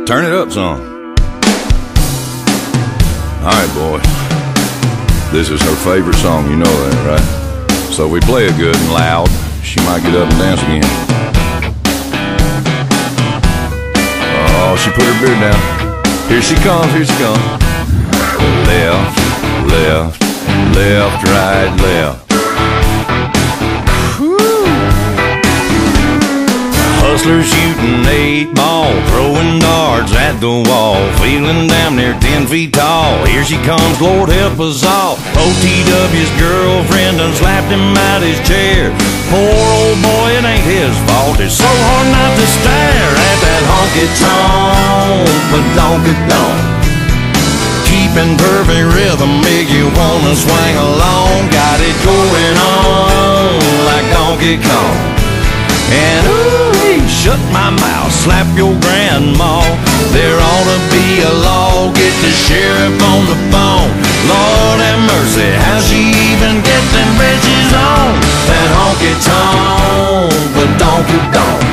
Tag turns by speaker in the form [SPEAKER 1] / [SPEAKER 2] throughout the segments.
[SPEAKER 1] Turn it up some. Alright, boys. This is her favorite song, you know that, right? So we play it good and loud. She might get up and dance again. Oh, she put her beard down. Here she comes, here she comes. Left, left, left, right, left. Hustler shooting 8 ball, throwing darts at the wall, feeling damn near 10 feet tall. Here she comes, Lord help us all. OTW's girlfriend done slapped him out his chair. Poor old boy, it ain't his fault. It's so hard not to stare at that honky-tonk, but donk-a-donk. Keeping perfect rhythm make you wanna swing along. Got it going on like Donkey Kong. And ooh, shut my mouth, slap your grandma. There ought to be a law, get the sheriff on the phone. Lord have mercy, how she even get them bridges on? That honky-tonk, but donk-a-donk.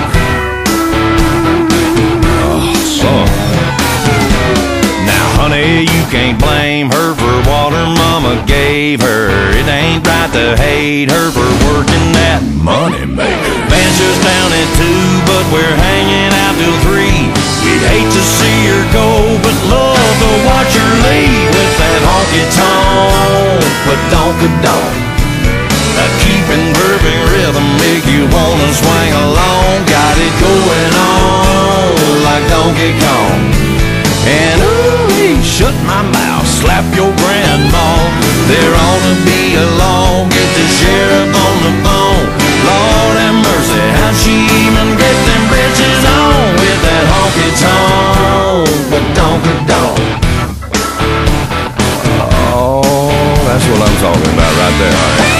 [SPEAKER 1] Oh, son. Now, honey, you can't blame her for what her mama gave her. It ain't right to hate her for working that money maker. Band's just down at 2, but we're hanging out till 3. We'd hate to see her go, but love to watch her leave with that honky-tonk, but donk-a-donk. Keeping perfect rhythm make you wanna swing along. Got it going on like Donkey Kong. And ooh, shut my mouth, slap your grandma. There ought to be a law, get the sheriff on the phone. Lord have mercy, how'd she even get them britches on? With that honky-tonk, but donk-a-donk. Oh, that's what I'm talking about right there, honey.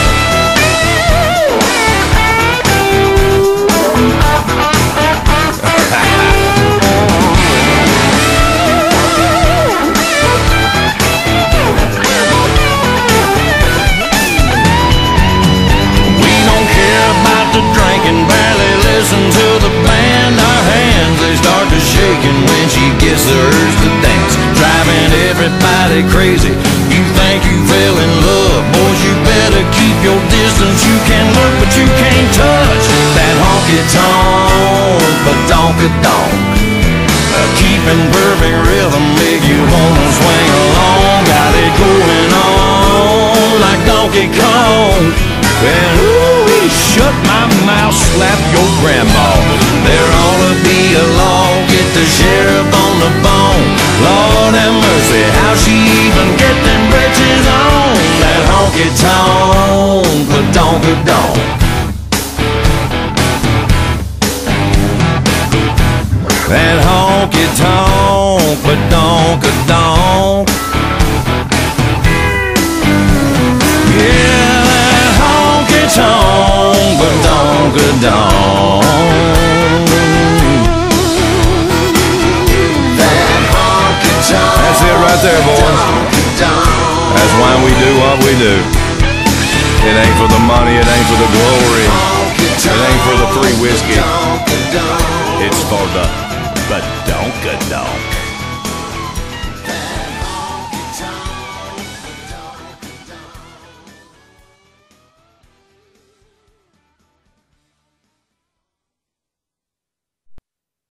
[SPEAKER 1] When she gets the urge to dance, driving everybody crazy. You think you fell in love, boys, you better keep your distance. You can look, but you can't touch that honky-tonk, but donk-a-donk. Keeping perfect rhythm make you wanna swing along. Got it going on like Donkey Kong. And ooh, shut my mouth, slap your grandma. There ought to be a law, get the sheriff on the phone. Lord have mercy, how she even get them britches on? That honky-tonk, but donk-a-donk. That honky-tonk, but donk-a-donk. Yeah, that honky-tonk, but donk-a-donk. That's it right there, boys. That's why we do what we do. It ain't for the money, it ain't for the glory, it ain't for the free whiskey. It's for the donk-a-donk.